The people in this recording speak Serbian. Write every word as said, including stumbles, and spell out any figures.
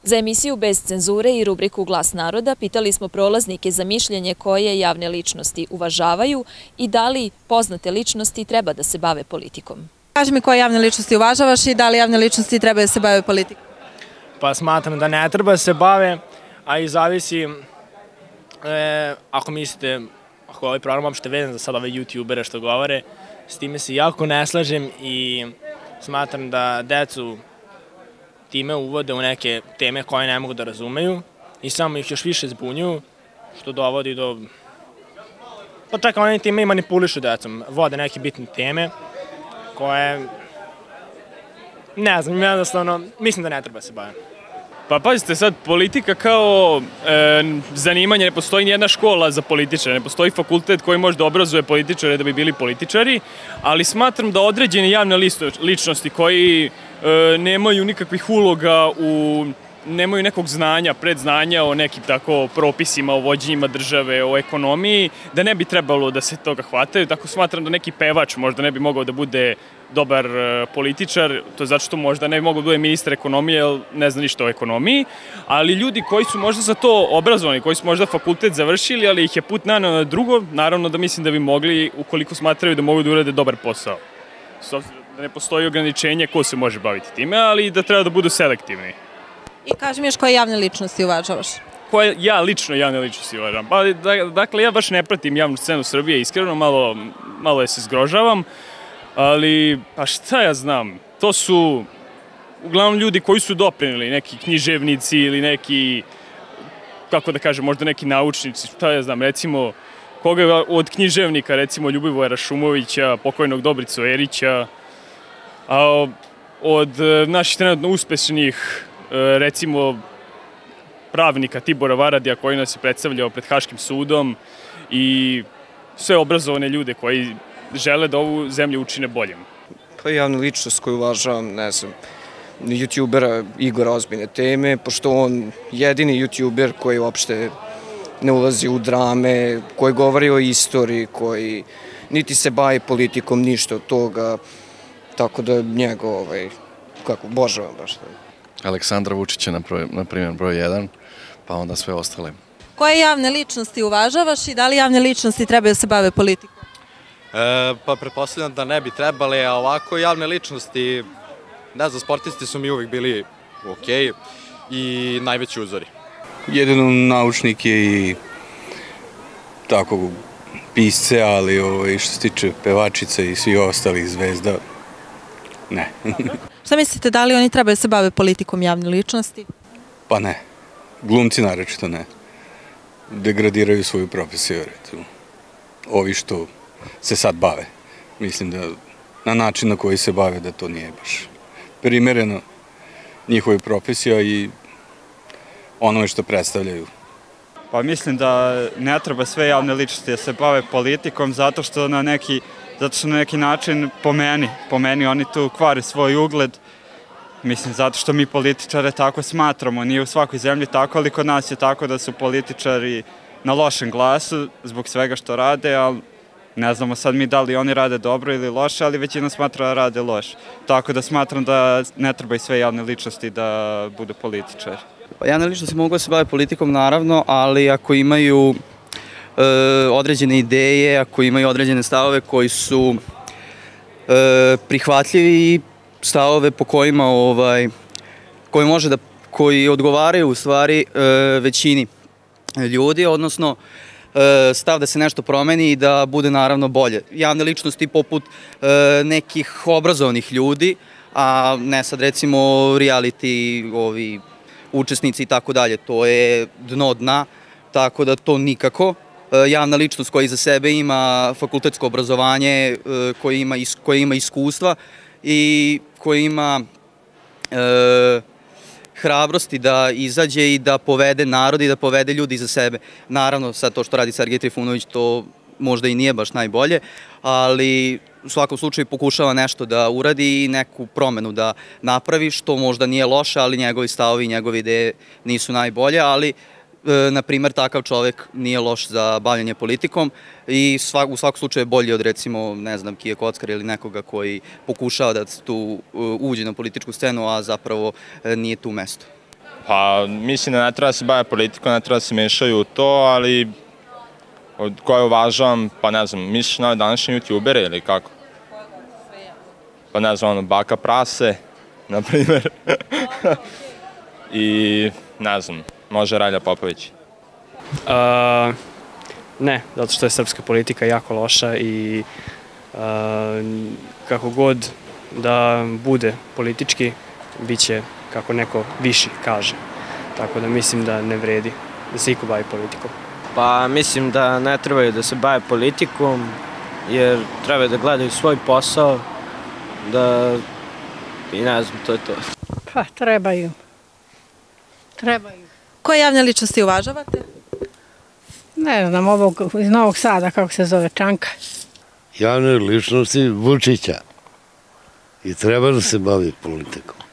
Za emisiju Bez cenzure i rubriku Glas naroda pitali smo prolaznike za mišljenje koje javne ličnosti uvažavaju i da li poznate ličnosti treba da se bave politikom. Kaži mi koje javne ličnosti uvažavaš i da li javne ličnosti treba da se bave politikom? Pa smatram da ne treba da se bave, a i zavisi, e, ako mislite, ako ovaj program uopšte vezan za sad ove youtubere što govore, s time se jako ne slažem i smatram da decu time uvode u neke teme koje ne mogu da razumeju i samo ih još više zbunjuju, što dovodi do... Pa čak oni time i manipulišu decom, vode neke bitne teme koje... Ne znam, jednostavno, mislim da ne treba se baviti. Pa pazite sad, politika kao e, zanimanje, ne postoji nijedna škola za političare, ne postoji fakultet koji može da obrazuje političare da bi bili političari, ali smatram da određene javne ličnosti koji e, nemaju nikakvih uloga u... nemaju nekog znanja, predznanja o nekim tako propisima, o vođenjima države, o ekonomiji, da ne bi trebalo da se toga hvataju. Tako smatram da neki pevač možda ne bi mogao da bude dobar političar, to je zato što možda ne bi mogao da bude ministar ekonomije, jer ne zna ništa o ekonomiji, ali ljudi koji su možda za to obrazovani, koji su možda fakultet završili, ali ih je put naneo na drugo, naravno da mislim da bi mogli, ukoliko smatraju da mogu da urade dobar posao. S obzirom da ne postoji ograničenje ko se može baviti time, ali da treba da budu selektivni. I kaži mi još koje javne ličnosti uvažavaš? Koje ja lično javne ličnosti uvažavam? Pa, dakle, ja baš ne pratim javnu scenu Srbije, iskreno, malo, malo je se zgrožavam, ali, pa šta ja znam, to su uglavnom ljudi koji su doprinili, neki književnici ili neki, kako da kažem, možda neki naučnici, šta ja znam, recimo, koga je od književnika, recimo Ljubivojara Šumovića, pokojnog Dobricu Erića, a od naših trenutno uspešnih recimo pravnika Tibora Varadija koji nas je predstavljao pred Haškim sudom i sve obrazovane ljude koji žele da ovu zemlju učine boljim. Pa javna ličnost koju uvažavam, ne znam, youtubera Igora Ozbiljne teme, pošto on jedini youtuber koji uopšte ne ulazi u drame, koji govori o istoriji, koji niti se bavi politikom, ništa od toga, tako da njega, ovaj, kako, obožavam baš. Aleksandra Vučića, na primjer, broj jedan, pa onda sve ostale. Koje javne ličnosti uvažavaš i da li javne ličnosti trebaju da se bave politikom? E, pa pretpostavljam da ne bi trebali, a ovako javne ličnosti, ne znam, sportisti su mi uvijek bili okej i najveći uzori. Jedino naučnike i tako pisce, ali što se tiče pevačica i svih ostalih zvezda, ne. Šta mislite, da li oni trebaju da se bave politikom javne ličnosti? Pa ne. Glumci naročito ne. Degradiraju svoju profesiju. Ovi što se sad bave. Mislim da na način na koji se bave da to nije baš primereno njihove profesija i onome što predstavljaju. Pa mislim da ne treba sve javne ličnosti da se bave politikom zato što na neki Zato što na neki način, po meni, po meni oni tu kvari svoj ugled. Mislim, zato što mi političare tako smatramo. Nije u svakoj zemlji tako, ali kod nas je tako da su političari na lošem glasu zbog svega što rade, ali ne znamo sad mi da li oni rade dobro ili loše, ali većina smatra da rade loše. Tako da smatram da ne treba i sve javne ličnosti da budu političari. Javne ličnosti mogu da se bave politikom, naravno, ali ako imaju određene ideje, ako imaju određene stavove koji su prihvatljivi i stavove po kojima koji može da, koji odgovaraju u stvari većini ljudi, odnosno stav da se nešto promeni i da bude naravno bolje. Javne ličnosti poput nekih obrazovnih ljudi, a ne sad recimo reality, ovi učesnici i tako dalje, to je dno dna, tako da to nikako. Javna ličnost koja iza sebe ima fakultetsko obrazovanje, koja ima iskustva i koja ima hrabrosti da izađe i da povede narod i da povede ljudi iza sebe. Naravno, sad to što radi Sergej Trifunović, to možda i nije baš najbolje, ali u svakom slučaju pokušava nešto da uradi i neku promenu da napravi, što možda nije loše, ali njegovi stavovi i njegove ideje nisu najbolje, ali na primjer, takav čovek nije loš za bavljanje politikom i u svakom slučaju je bolji od, recimo, ne znam, Kije Kockar ili nekoga koji pokušava da tu uđe na političku scenu, a zapravo nije tu mesto. Pa mislim da ne treba da se bave politikom, ne treba da se mešaju u to, ali od koje uvažavam, pa ne znam, misliš na ove današnje youtubere ili kako? Pa ne znam, ono, Baka Prase, na primjer. I ne znam, može Ralja Popović. Uh, ne, zato što je srpska politika jako loša i uh, kako god da bude politički, bit će kako neko viši kaže. Tako da mislim da ne vredi da se iko bavi politikom. Pa mislim da ne trebaju da se bave politikom, jer trebaju da gledaju svoj posao, da i ne znam, to je to. Pa trebaju. Trebaju. Koje javne ličnosti uvažavate? Ne znam, ovog iz Novog Sada, kako se zove, Čanka. Javne ličnosti Vučića i treba da se bavi politikom.